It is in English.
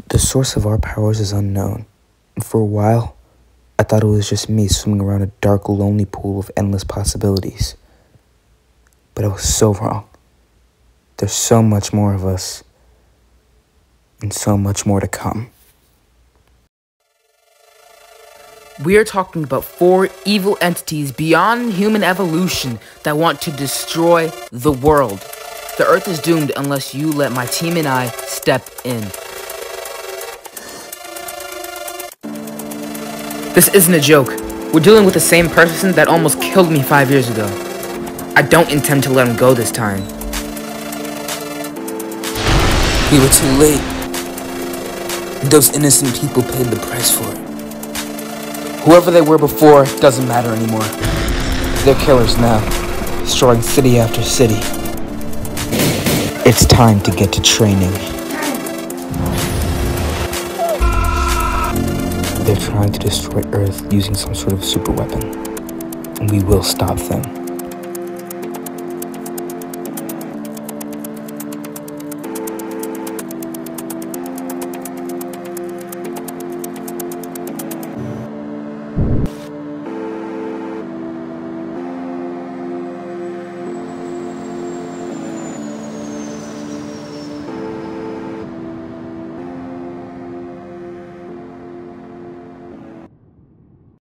The source of our powers is unknown, and for a while, I thought it was just me swimming around a dark, lonely pool of endless possibilities. But I was so wrong. There's so much more of us, and so much more to come. We are talking about 4 evil entities beyond human evolution that want to destroy the world. The Earth is doomed unless you let my team and I step in. This isn't a joke. We're dealing with the same person that almost killed me 5 years ago. I don't intend to let him go this time. We were too late. Those innocent people paid the price for it. Whoever they were before doesn't matter anymore. They're killers now, destroying city after city. It's time to get to training. They're trying to destroy Earth using some sort of super weapon, and we will stop them.